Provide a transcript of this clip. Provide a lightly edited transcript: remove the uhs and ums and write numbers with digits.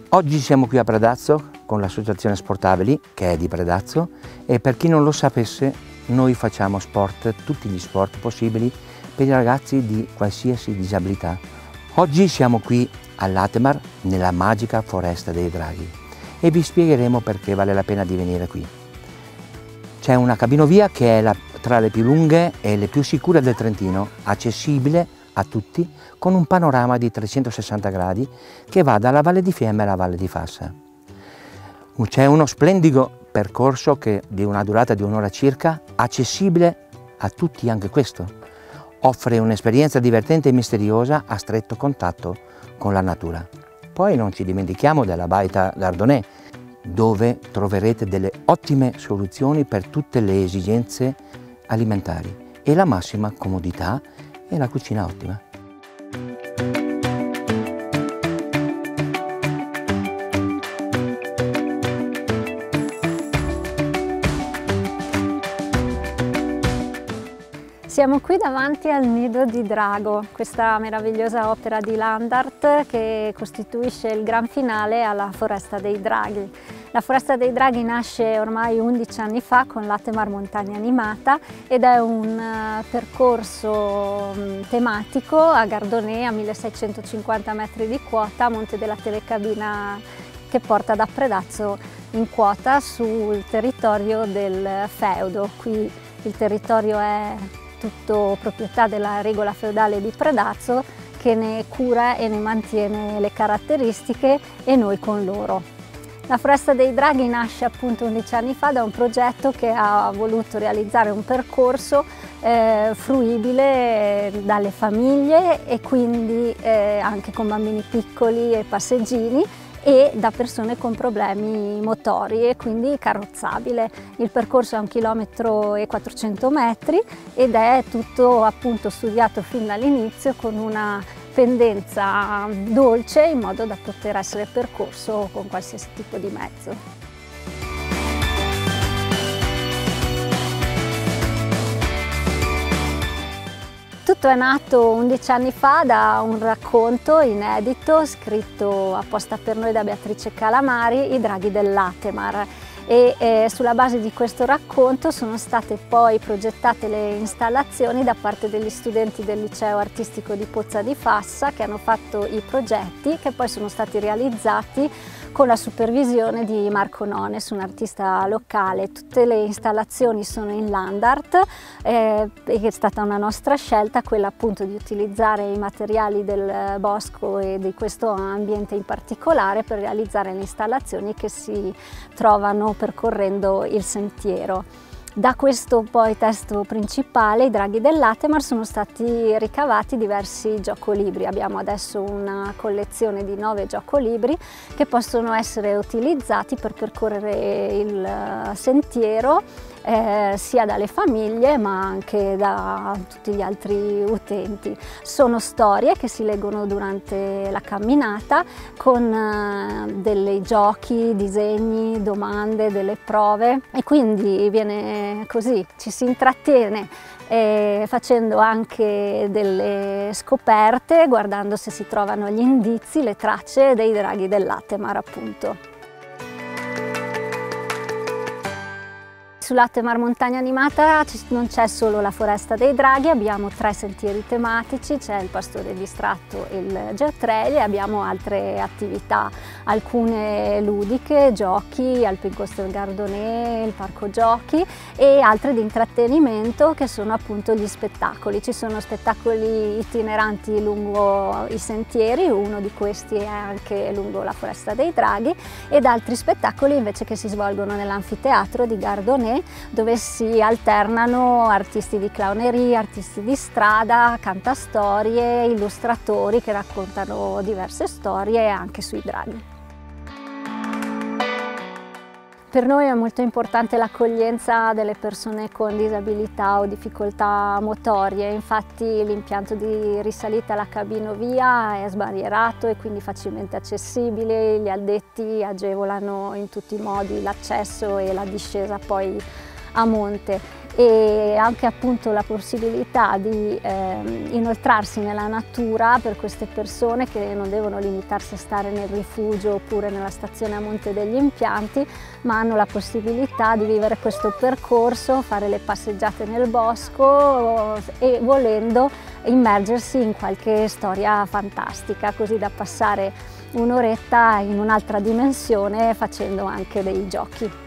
Oggi siamo qui a Predazzo con l'associazione Sportabili, che è di Predazzo, e per chi non lo sapesse, noi facciamo sport, tutti gli sport possibili per i ragazzi di qualsiasi disabilità. Oggi siamo qui all'Atemar, nella magica Foresta dei Draghi, e vi spiegheremo perché vale la pena di venire qui. C'è una cabinovia che è tra le più lunghe e le più sicure del Trentino, accessibile a tutti, con un panorama di 360 gradi che va dalla Valle di Fiemme alla Valle di Fassa. C'è uno splendido percorso di una durata di un'ora circa, accessibile a tutti anche questo. Offre un'esperienza divertente e misteriosa a stretto contatto con la natura. Poi non ci dimentichiamo della Baita Gardonè, dove troverete delle ottime soluzioni per tutte le esigenze alimentari e la massima comodità e la cucina ottima. Siamo qui davanti al Nido di Drago, questa meravigliosa opera di land art che costituisce il gran finale alla Foresta dei Draghi. La Foresta dei Draghi nasce ormai 11 anni fa con l'Atemar Montagna Animata ed è un percorso tematico a Gardonè a 1650 metri di quota, a Monte della Telecabina, che porta da Predazzo in quota sul territorio del feudo. Qui il territorio è tutto proprietà della regola feudale di Predazzo, che ne cura e ne mantiene le caratteristiche, e noi con loro. La Foresta dei Draghi nasce appunto 11 anni fa da un progetto che ha voluto realizzare un percorso fruibile dalle famiglie e quindi anche con bambini piccoli e passeggini, e da persone con problemi motori, e quindi carrozzabile. Il percorso è 1,4 km ed è tutto appunto studiato fin dall'inizio con una pendenza dolce, in modo da poter essere percorso con qualsiasi tipo di mezzo. Tutto è nato 11 anni fa da un racconto inedito scritto apposta per noi da Beatrice Calamari, I Draghi dell'Atemar, e sulla base di questo racconto sono state poi progettate le installazioni da parte degli studenti del liceo artistico di Pozza di Fassa, che hanno fatto i progetti che poi sono stati realizzati con la supervisione di Marco Nones, un artista locale. Tutte le installazioni sono in land art e è stata una nostra scelta quella appunto di utilizzare i materiali del bosco e di questo ambiente in particolare per realizzare le installazioni che si trovano percorrendo il sentiero. Da questo poi testo principale, I Draghi dell'Atemar, sono stati ricavati diversi giocolibri. Abbiamo adesso una collezione di 9 giocolibri che possono essere utilizzati per percorrere il sentiero sia dalle famiglie ma anche da tutti gli altri utenti. Sono storie che si leggono durante la camminata con dei giochi, disegni, domande, delle prove, e quindi viene così, ci si intrattiene facendo anche delle scoperte, guardando se si trovano gli indizi, le tracce dei draghi dell'Atemar appunto. Sull'Atemar Montagna Animata non c'è solo la Foresta dei Draghi, abbiamo 3 sentieri tematici, c'è il Pastore Distratto e il Geotrail, e abbiamo altre attività, alcune ludiche, giochi, Alpine Coaster Gardonè, il parco giochi, e altre di intrattenimento che sono appunto gli spettacoli. Ci sono spettacoli itineranti lungo i sentieri, uno di questi è anche lungo la Foresta dei Draghi, ed altri spettacoli invece che si svolgono nell'anfiteatro di Gardonè, dove si alternano artisti di clownerie, artisti di strada, cantastorie, illustratori che raccontano diverse storie anche sui draghi. Per noi è molto importante l'accoglienza delle persone con disabilità o difficoltà motorie, infatti l'impianto di risalita alla cabinovia è sbarrierato e quindi facilmente accessibile, gli addetti agevolano in tutti i modi l'accesso e la discesa poi a monte. e anche appunto la possibilità di inoltrarsi nella natura per queste persone che non devono limitarsi a stare nel rifugio oppure nella stazione a Monte degli Impianti, ma hanno la possibilità di vivere questo percorso, fare le passeggiate nel bosco e volendo immergersi in qualche storia fantastica, così da passare un'oretta in un'altra dimensione facendo anche dei giochi.